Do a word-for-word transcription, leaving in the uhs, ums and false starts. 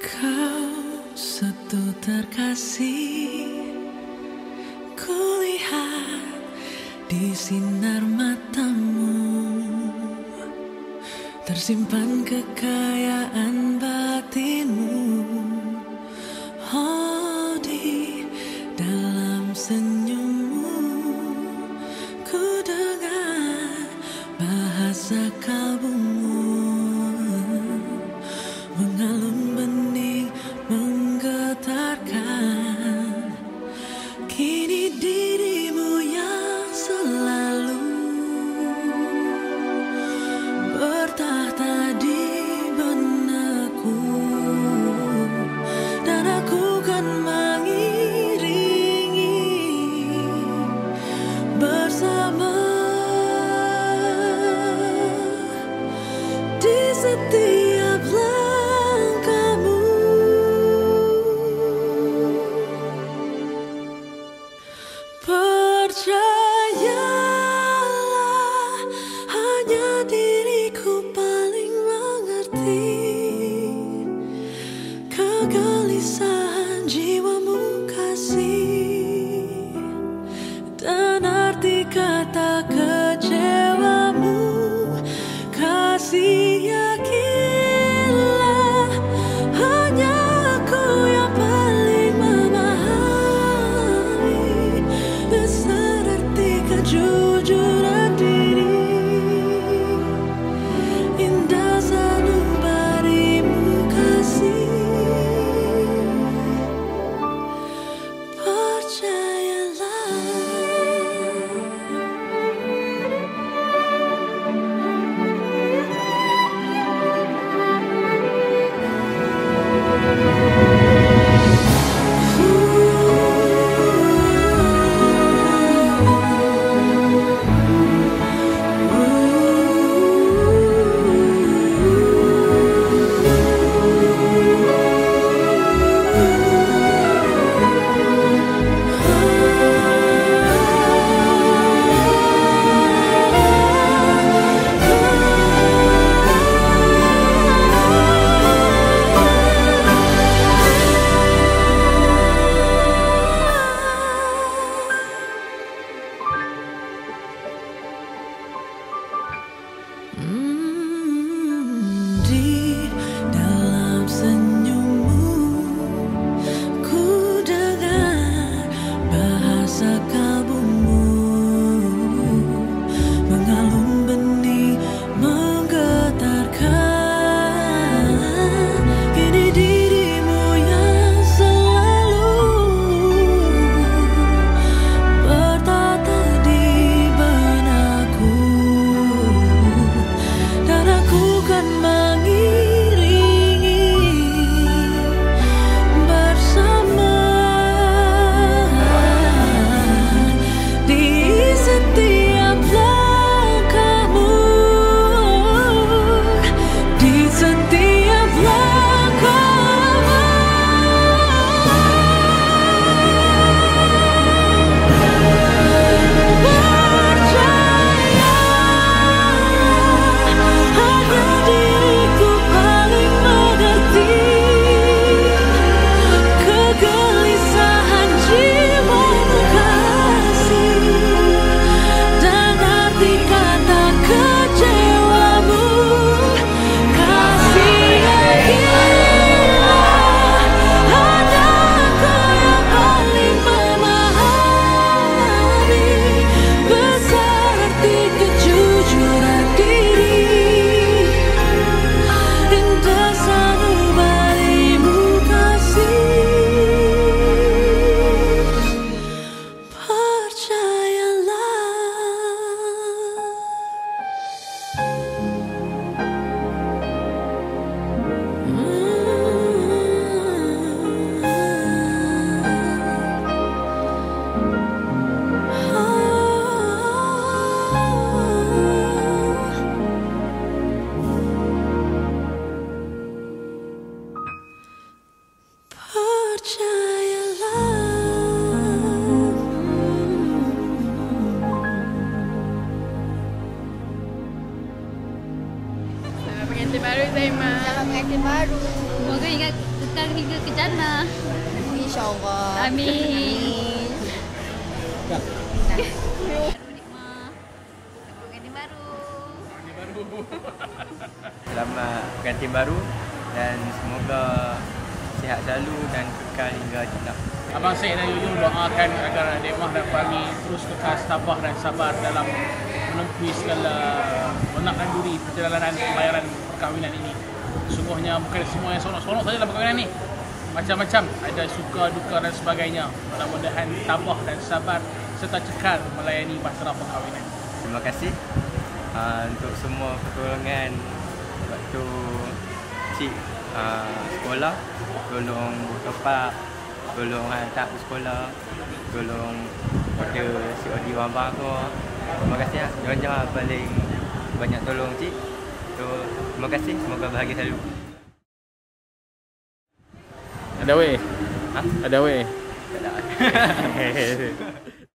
Kau satu terkasih, kulihat di sinar matamu tersimpan kekayaan batinmu. Oh, di dalam senyummu ku dengar bahasa kalbumu mengalun bening menggetarkan. Kini dirimu yang selalu bertahta di benakku, dan aku kan mengiringi bersama di setiap langkahmu. Percayalah, hanya diriku paling mengerti kegelisahan jiwamu kasih, dan arti kata kecewamu. Kasih, yakinlah, hanya aku yang paling memahami besar arti kejujuran diri. Indah sanubarimu kasih, percayalah. Hmm, di dalam senyummu ku dengar bahasa kalbumu mengalun bening menggetarkan. Kini dirimu yang selalu bertata di benakku, dan aku kan mengiringi bersama di setiap langkahmu, di setiap langkahmu. Hanya diriku paling mengerti kegelisahan jiwamu kasih, dan arti kata kecewamu. Kasih, yakinlah, hanya aku yang paling memahami besar arti kejujuran diri. Indah sanubarimu kasih, Pengantin baru Zaima. Selamat pengantin baru. Semoga ingat tetap you ke jannah. InsyaAllah. Amin. Ya. Baru nikmah. Selamat ganti baru. Selamat ganti baru dan semoga sihat selalu dan kekal hingga jenab. Abang Syed dan Yuyu doakan agar Adik Mah dan Fahmi terus kekal tabah dan sabar dalam menempuhi segala menaklkan duri perjalanan pembayaran perkahwinan ini. Sungguhnya bukan semua yang seronok-seronok saja dalam perkahwinan ini. Macam-macam, ada suka, duka dan sebagainya. Mudah-mudahan tabah dan sabar serta cekal melayani bahtera perkahwinan. Terima kasih uh, untuk semua pertolongan waktu cik uh, sekolah, tolong tepak, tolong hantar ke sekolah, tolong order C O D wabah tu. Terima kasih lah, jangan-jangan paling banyak tolong cik. So, terima kasih, semoga bahagia selalu. Ada weh? Ha? Ada weh? Tak ada.